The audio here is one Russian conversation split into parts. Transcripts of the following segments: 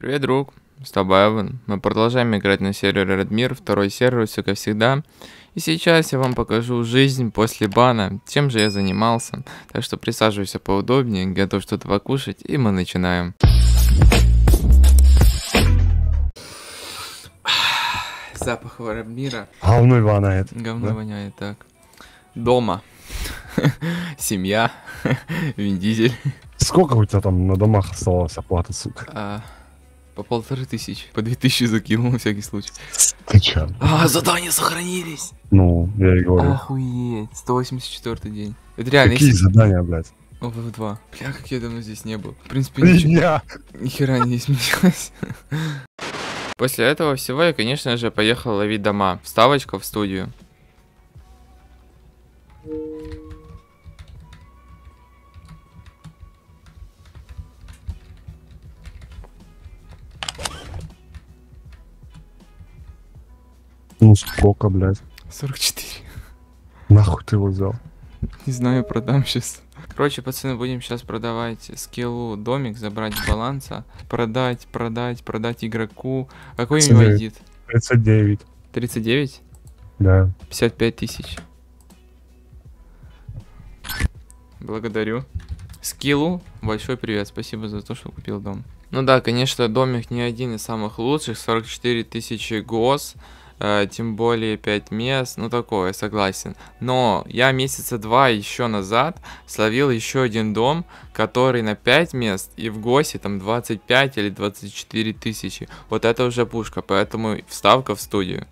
Привет, друг, с тобой Эван. Мы продолжаем играть на сервере Радмир, второй сервер, все как всегда. И сейчас я вам покажу жизнь после бана, чем же я занимался. Так что присаживайся поудобнее, готов что-то покушать, и мы начинаем. Запах Радмира. Говно воняет. Говно да? воняет, так. Дома. Семья. Вин Дизель. Сколько у тебя там на домах оставалось оплаты, сука? По 1500, по 2000 закинул на всякий случай. Ты чё? Задания сохранились. Ну, я и говорю. Охуеть, 184 день. Это реально. Какие задания, блядь? ВВ2. Бля, как я давно здесь не был. В принципе, Я. ни хера не изменилось. После этого всего я, конечно же, поехал ловить дома. Вставочка в студию. Ну сколько, блядь? 44. Нахуй ты его взял? Не знаю, продам сейчас. Короче, пацаны, будем сейчас продавать скиллу домик, забрать с баланса. Продать игроку. Какой у него идит? 39. 39? Да. 55 тысяч. Благодарю. Скиллу большой привет, спасибо за то, что купил дом. Ну да, конечно, домик не один из самых лучших, 44 тысячи ГОС, тем более 5 мест, ну такое, согласен. Но я месяца 2 еще назад словил еще один дом, который на 5 мест, и в ГОСе там 25 или 24 тысячи. Вот это уже пушка, поэтому вставка в студию.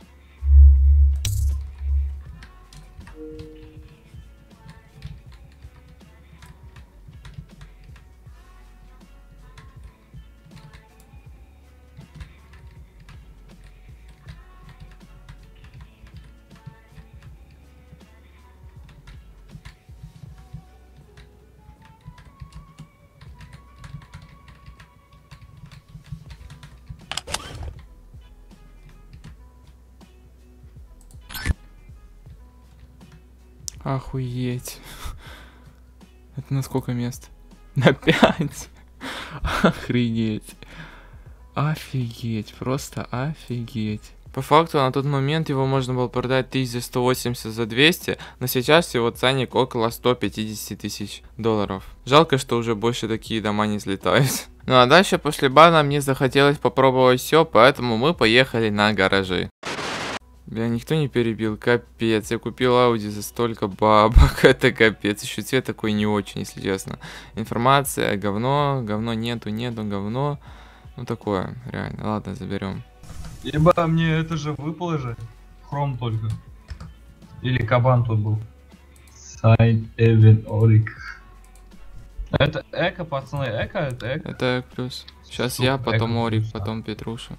Охуеть. Это на сколько мест? На 5. Охренеть. Офигеть. Просто офигеть. По факту, на тот момент его можно было продать 1180 за 200, но сейчас его ценник около 150 тысяч долларов. Жалко, что уже больше такие дома не взлетают. Ну а дальше после бана мне захотелось попробовать все, поэтому мы поехали на гаражи. Бля, никто не перебил, капец, я купил Audi за столько бабок, это капец, еще цвет такой не очень, если честно. Информация, говно нету, говно, ну такое, реально, ладно, заберем. Еба, мне это же выпало же, хром только. Или кабан тут был. Сайн Эвен Орик. Это эко, пацаны, эко, это эко. Это плюс. Сейчас Супер, я, потом эко Орик, плюс, да. потом Петруша.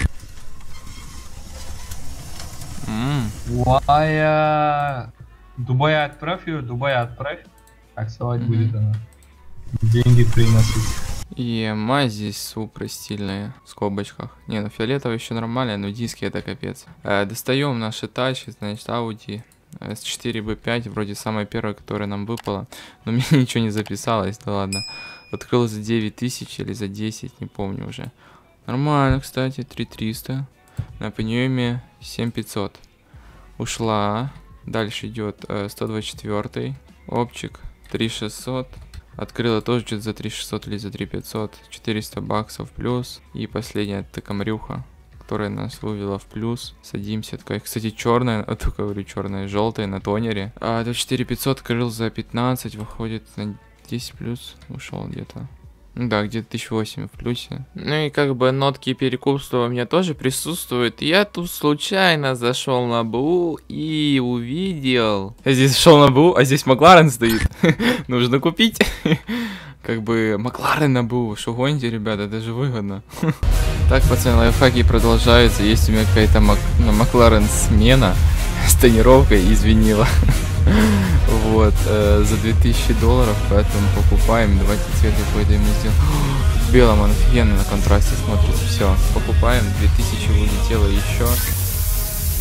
Дубая отправь ее, Дубая отправь. Таксовать будет она. Деньги приносить. И мазь здесь супер стильная, в скобочках. Не, ну фиолетовый еще нормально, но диски это капец. Достаем наши тачки, значит, Audi S4B5, вроде самая первая, которая нам выпала. Но мне ничего не записалось, да ладно. Открыл за 9000 или за 10, не помню уже. Нормально, кстати, 3300. На пневме 7500. Ушла. Дальше идет 124. Опчик 3600. Открыла тоже что-то за 3600 или за 3500. 400 баксов плюс. И последняя это камрюха, которая нас вывела в плюс. Садимся. Такая, кстати, черная, только говорю черная, желтая на тонере. 24500 открыл за 15. Выходит на 10 плюс. Ушел где-то. Ну да, где-то 1008 в плюсе. Ну и как бы нотки перекупства у меня тоже присутствуют. Я тут случайно зашел на БУ и увидел. Я здесь зашел на БУ, а здесь Макларен стоит. Нужно купить. Как бы Макларен на БУ. Что гоните, ребята, это же выгодно. Так, пацаны, лайфхаки продолжаются. Есть у меня какая-то Макларен смена с тонировкой, извинила. Вот, за 2000 долларов, поэтому покупаем. Давайте цвет какой-то ему сделаем. В белом он офигенно на контрасте смотрится. Все, покупаем. 2000 вылетело еще.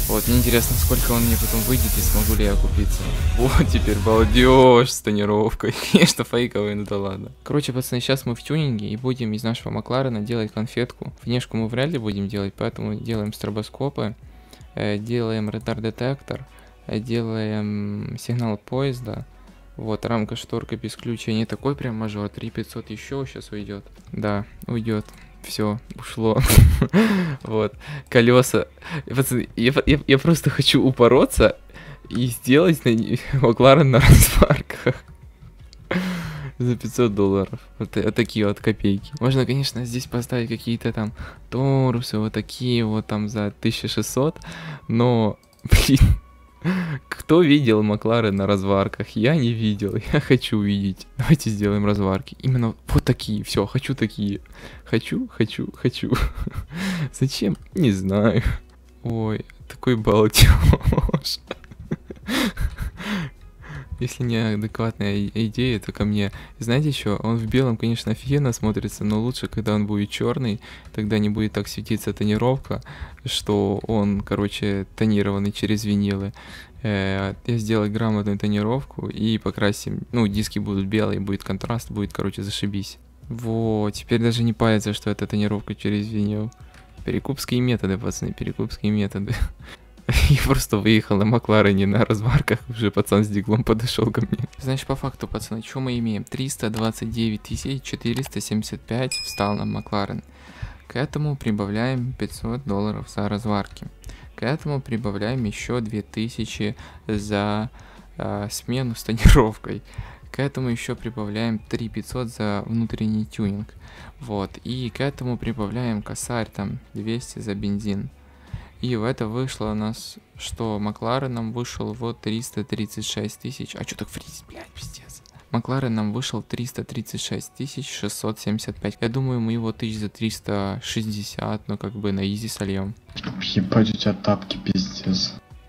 Вот, мне интересно, сколько он мне потом выйдет и смогу ли я купиться. Вот теперь балдеж с тонировкой. Конечно, фейковый, ну да ладно. Короче, пацаны, сейчас мы в тюнинге и будем из нашего Макларена делать конфетку. Внешку мы вряд ли будем делать, поэтому делаем стробоскопы, делаем радар-детектор, делаем сигнал поезда. Вот, рамка, шторка без ключа, не такой прям мажор, 3500 еще сейчас уйдет. Да, уйдет. Все, ушло. Вот, колеса. Пацаны, я просто хочу упороться и сделать Макларен на разварках. За $500. Вот такие вот копейки. Можно, конечно, здесь поставить какие-то там торусы, вот такие вот там за 1600. Но, блин, кто видел Макларен на разварках? Я не видел, я хочу увидеть. Давайте сделаем разварки. Именно вот такие, все, хочу такие. Хочу. Зачем? Не знаю. Ой, такой балдеж. Если неадекватная идея, то ко мне. Знаете еще, он в белом, конечно, офигенно смотрится, но лучше, когда он будет черный, тогда не будет так светиться тонировка, что он, короче, тонированный через винилы. Я сделаю грамотную тонировку и покрасим, ну, диски будут белые, будет контраст, будет, короче, зашибись. Вот, теперь даже не парится, что это тонировка через винил. Перекупские методы, пацаны, перекупские методы. Я просто выехал на Макларене на разварках, уже пацан с диглом подошел ко мне. Значит, по факту, пацаны, что мы имеем? 329 475 встал на Макларен. К этому прибавляем $500 за разварки. К этому прибавляем еще 2000 за смену с тонировкой. К этому еще прибавляем 3500 за внутренний тюнинг. Вот. И к этому прибавляем косарь там 200 за бензин. И в это вышло у нас, что Макларен нам вышел вот 336 тысяч. А что так фриз, блядь, пиздец. Макларен нам вышел 336 675. Я думаю, мы его тысяч за 360, но как бы на изи сольем. Ебать, у тебя тапки, пиздец.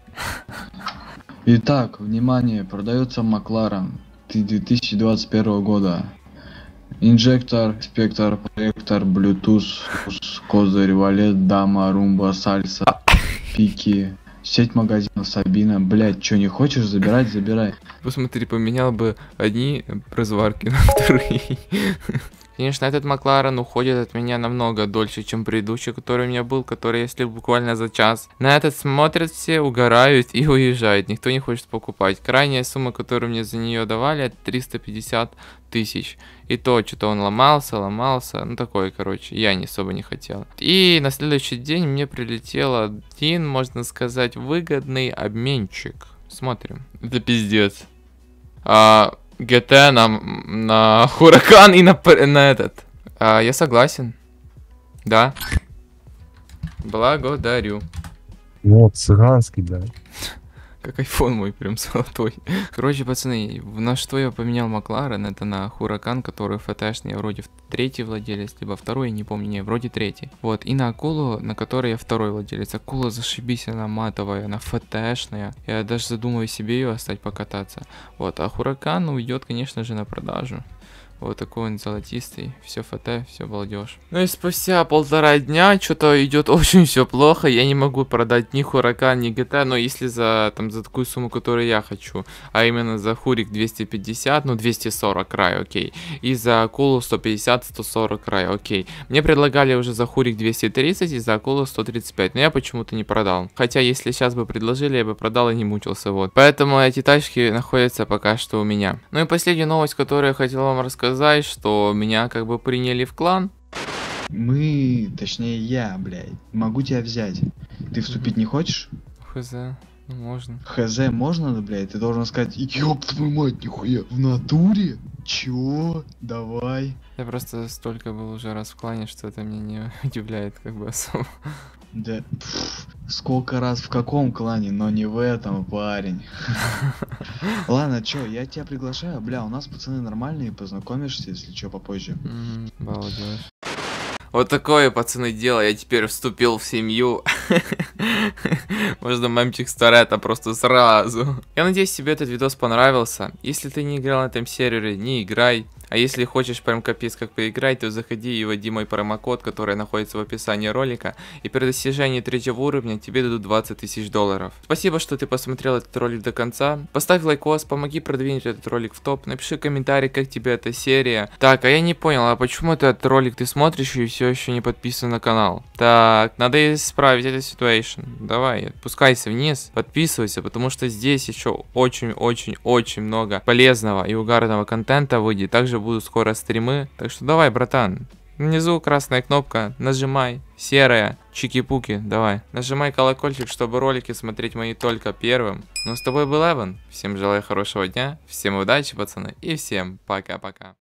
Итак, внимание, продается Макларен 2021 года. Инжектор, спектр, проектор, Bluetooth, козырь, валет, дама, румба, сальса, пики, сеть магазинов Сабина. Блять, что не хочешь забирать, забирай. Посмотри, поменял бы одни разварки на вторые. Конечно, этот Макларен уходит от меня намного дольше, чем предыдущий, который у меня был, который я слил буквально за час. На этот смотрят все, угорают и уезжают. Никто не хочет покупать. Крайняя сумма, которую мне за нее давали, это 350 тысяч. И то, что-то он ломался. Ну, такое, короче, я не особо не хотел. И на следующий день мне прилетел один, можно сказать, выгодный обменчик. Смотрим. Это пиздец. ГТ на Хуракан и на этот. Я согласен. Да. Благодарю. Ну, цыганский, да. Как айфон мой, прям золотой. Короче, пацаны, на что я поменял Макларен, это на Хуракан, который ФТшный, вроде третий владелец, либо второй, не помню, не, вроде третий. Вот, и на Акулу, на которой я второй владелец. Акула, зашибись, она матовая, она ФТшная. Я даже задумываю себе ее оставить покататься. Вот, а Хуракан уйдет, конечно же, на продажу. Вот такой он золотистый, все ФТ, все балдеж. Ну и спустя 1,5 дня что-то идет очень все плохо. Я не могу продать ни Хуракан, ни GTA, но если за такую сумму, которую я хочу, а именно за Хурик 250, ну 240 край, окей. И за Акулу 150-140 край, окей. Мне предлагали уже за Хурик 230 и за Акулу 135, но я почему-то не продал. Хотя если сейчас бы предложили, я бы продал и не мучился, вот. Поэтому эти тачки находятся пока что у меня. Ну и последняя новость, которую я хотел вам рассказать, что меня как бы приняли в клан. Точнее я, блядь, могу тебя взять. Ты вступить не хочешь? Хз, ну можно. Хз можно, да, блядь? Ты должен сказать, ёб твою мать, нихуя, в натуре? Чё? Давай. Я просто столько был уже раз в клане, что это меня не удивляет как бы особо. Да, сколько раз в каком клане, но не в этом, парень. Ладно, чё, я тебя приглашаю, бля, у нас пацаны нормальные, познакомишься, если чё, попозже. Балдеж. Вот такое, пацаны, дело, я теперь вступил в семью. Можно мемчик с Торетто просто сразу. Я надеюсь, тебе этот видос понравился. Если ты не играл на этом сервере, не играй. А если хочешь прям капец как поиграть, то заходи и вводи мой промокод, который находится в описании ролика. И при достижении 3-го уровня тебе дадут 20 тысяч долларов. Спасибо, что ты посмотрел этот ролик до конца. Поставь лайкос, помоги продвинуть этот ролик в топ. Напиши комментарий, как тебе эта серия. Так, а я не понял, а почему этот ролик ты смотришь и все еще не подписан на канал? Так, надо исправить эту ситуацию. Давай, спускайся вниз, подписывайся, потому что здесь еще очень-очень-очень много полезного и угарного контента выйдет. Также будут скоро стримы. Так что давай, братан. Внизу красная кнопка. Нажимай. Серая. Чики-пуки. Давай. Нажимай колокольчик, чтобы ролики смотреть мои только первым. Ну, с тобой был Эван. Всем желаю хорошего дня. Всем удачи, пацаны. И всем пока-пока.